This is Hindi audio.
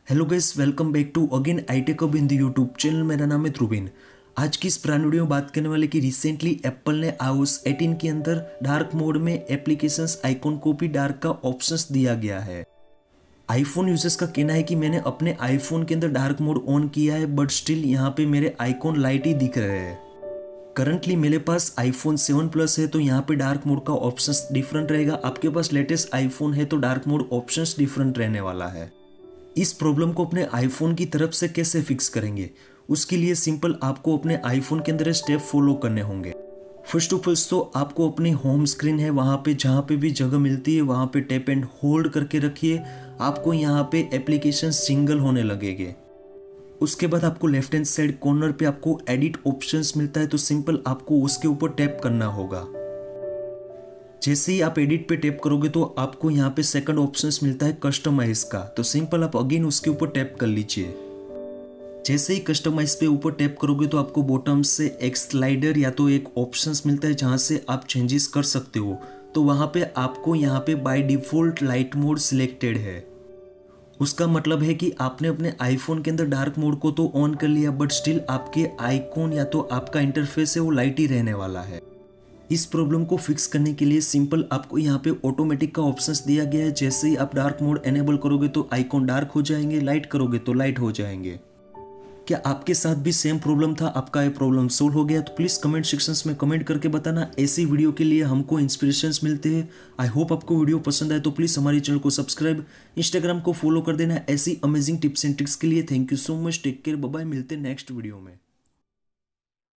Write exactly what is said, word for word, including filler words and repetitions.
Hello guys, welcome back to again I tech hub in the YouTube channel. मेरा नाम है ध्रुवीन। आज की इस पुरानी वीडियो में बात करने वाले कि रिसेंटली एप्पल ने आईओएस अठारह के अंदर डार्क मोड में एप्लीकेशंस आइकॉन को भी डार्क का ऑप्शंस दिया गया है। आईफोन यूजर्स का कहना है कि मैंने अपने आईफोन के अंदर डार्क मोड ऑन किया है बट स्टिल यहाँ पे मेरे आइकॉन लाइट ही दिख रहे हैं। करंटली मेरे पास आईफोन सेवन प्लस है तो यहाँ पे डार्क मोड का ऑप्शंस डिफरेंट रहेगा। आपके पास लेटेस्ट आईफोन है तो डार्क मोड ऑप्शंस डिफरेंट रहने वाला है। इस प्रॉब्लम को अपने आईफोन की तरफ से कैसे फिक्स करेंगे, उसके लिए सिंपल आपको अपने आईफोन के अंदर स्टेप फॉलो करने होंगे। फर्स्ट ऑफ ऑल तो आपको अपनी होम स्क्रीन है वहाँ पे जहाँ पे भी जगह मिलती है वहाँ पे टैप एंड होल्ड करके रखिए। आपको यहाँ पे एप्लीकेशन सिंगल होने लगेंगे। उसके बाद आपको लेफ्ट हैंड साइड कॉर्नर पे आपको एडिट ऑप्शंस मिलता है तो सिंपल आपको उसके ऊपर टैप करना होगा। जैसे ही आप एडिट पे टैप करोगे तो आपको यहाँ पे सेकंड ऑप्शंस मिलता है कस्टमाइज का, तो सिंपल आप अगेन उसके ऊपर टैप कर लीजिए। जैसे ही कस्टमाइज पे ऊपर टैप करोगे तो आपको बॉटम से एक स्लाइडर या तो एक ऑप्शंस मिलता है जहाँ से आप चेंजेस कर सकते हो। तो वहाँ पे आपको यहाँ पे by default light mode selected है। उसका मतलब है कि आपने अपने आईफोन के अंदर डार्क मोड को तो ऑन कर लिया बट स्टिल आपके आइकॉन या तो आपका इंटरफेस है वो लाइट ही रहने वाला है। इस प्रॉब्लम को फिक्स करने के लिए सिंपल आपको यहाँ पे ऑटोमेटिक का ऑप्शंस दिया गया है। जैसे ही आप डार्क मोड एनेबल करोगे तो आइकॉन डार्क हो जाएंगे, लाइट करोगे तो लाइट हो जाएंगे। क्या आपके साथ भी सेम प्रॉब्लम था? आपका ये प्रॉब्लम सोल्व हो गया तो प्लीज़ कमेंट सेक्शंस में कमेंट करके बताना। ऐसी वीडियो के लिए हमको इंस्पिरेशंस मिलते हैं। आई होप आपको वीडियो पसंद आए तो प्लीज़ हमारे चैनल को सब्सक्राइब, इंस्टाग्राम को फॉलो कर देना ऐसी अमेजिंग टिप्स एंड ट्रिक्स के लिए। Thank you so much, take care, bye bye, मिलते हैं नेक्स्ट वीडियो में।